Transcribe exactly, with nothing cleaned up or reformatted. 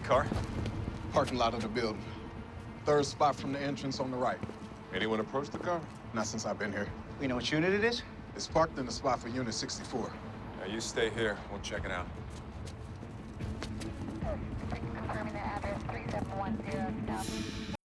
car? Parking lot of the building. Third spot from the entrance on the right. Anyone approach the car? Not since I've been here. We know which unit it is? It's parked in the spot for Unit sixty-four. Now you stay here. We'll check it out. Confirming the address three seven one zero South.